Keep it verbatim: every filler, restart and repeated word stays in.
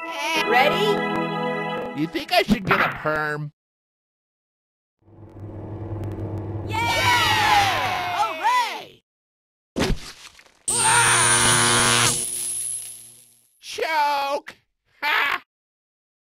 Ready? You think I should get a perm?